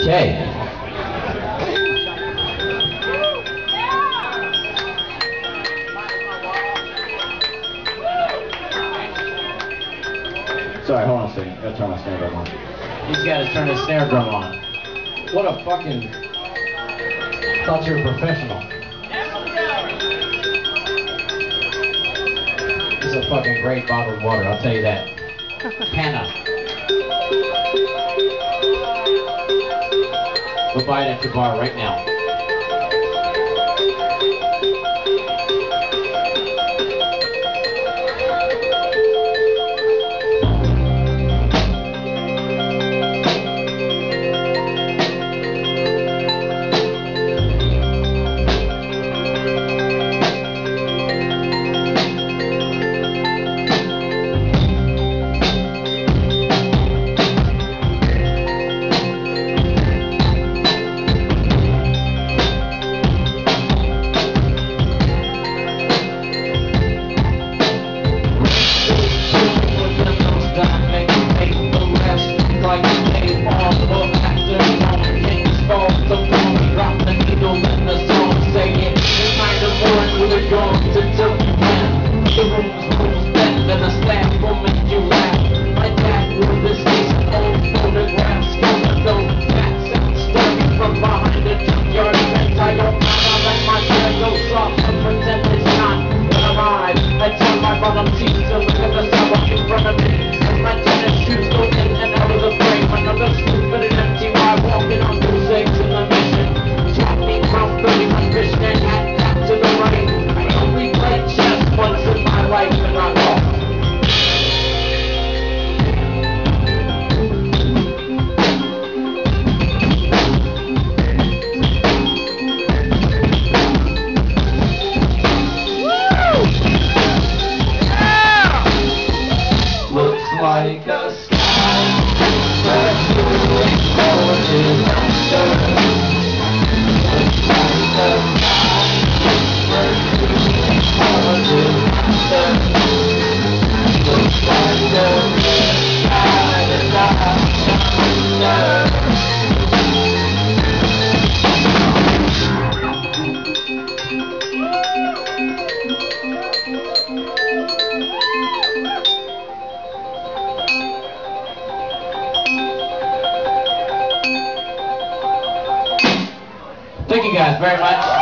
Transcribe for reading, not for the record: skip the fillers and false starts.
Okay. Sorry, hold on a second. Gotta turn my snare drum on. He's got to turn his snare drum on. What a fucking... Thought you were a professional. This is a fucking great bottled water, I'll tell you that. Hannah. Go buy it at your bar right now. Like a sky, where you exploded under. Looks like a sky, where you exploded under. Looks like a sky that I under. Thank you guys very much.